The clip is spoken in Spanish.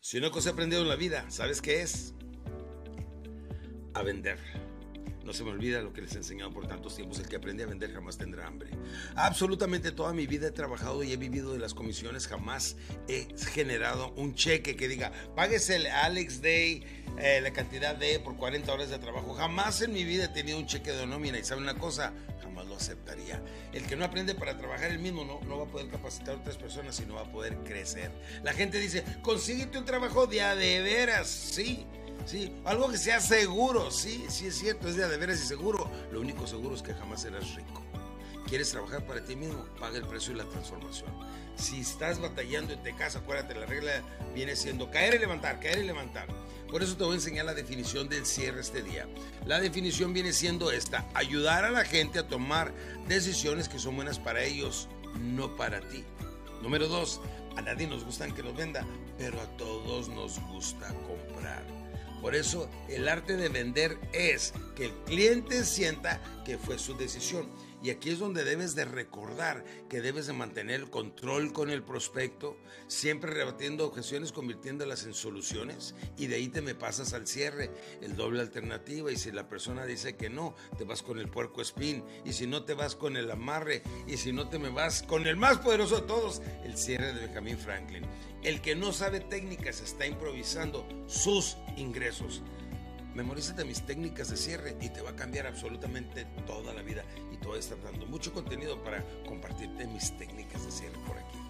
Si una cosa he aprendido en la vida, ¿sabes qué es? A vender. No se me olvida lo que les he enseñado por tantos tiempos. El que aprende a vender jamás tendrá hambre. Absolutamente toda mi vida he trabajado y he vivido de las comisiones. Jamás he generado un cheque que diga, páguese a Alex Day la cantidad de por 40 horas de trabajo. Jamás en mi vida he tenido un cheque de nómina. Y ¿sabe una cosa? Jamás lo aceptaría. El que no aprende para trabajar él mismo no va a poder capacitar a otras personas y no va a poder crecer. La gente dice, consíguete un trabajo de veras. Sí. Sí, algo que sea seguro, sí es cierto, es de veras y seguro. Lo único seguro es que jamás serás rico. ¿Quieres trabajar para ti mismo? Paga el precio de la transformación. Si estás batallando en te casa, acuérdate, la regla viene siendo caer y levantar, caer y levantar. Por eso te voy a enseñar la definición del cierre este día. La definición viene siendo esta: ayudar a la gente a tomar decisiones que son buenas para ellos, no para ti. Número 2, a nadie nos gusta que nos venda, pero a todos nos gusta comprar. Por eso el arte de vender es que el cliente sienta que fue su decisión. Y aquí es donde debes de recordar que debes de mantener el control con el prospecto, siempre rebatiendo objeciones, convirtiéndolas en soluciones, y de ahí te me pasas al cierre, el doble alternativa. Y si la persona dice que no, te vas con el puerco espín, y si no te vas con el amarre, y si no te me vas con el más poderoso de todos, el cierre de Benjamin Franklin. El que no sabe técnicas está improvisando sus ingresos. Memorízate mis técnicas de cierre y te va a cambiar absolutamente toda la vida. Y te voy a estar dando mucho contenido para compartirte mis técnicas de cierre por aquí.